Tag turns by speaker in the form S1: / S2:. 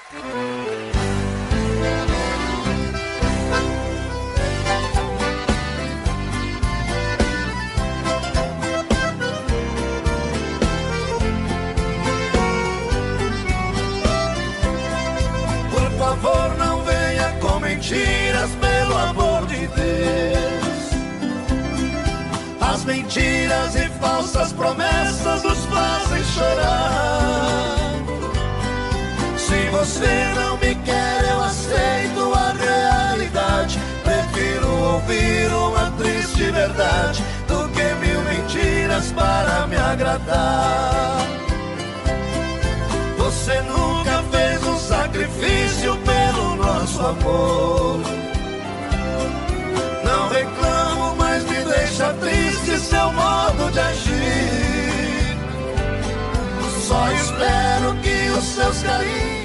S1: Por favor, não venha com mentiras, pelo amor de Deus. As mentiras e falsas promessas nos fazem chorar. Se você não me quer, eu aceito a realidade. Prefiro ouvir uma triste verdade do que mil mentiras para me agradar. Você nunca fez um sacrifício pelo nosso amor. Não reclamo, mas me deixa triste seu modo de agir. Só espero que os seus carinhos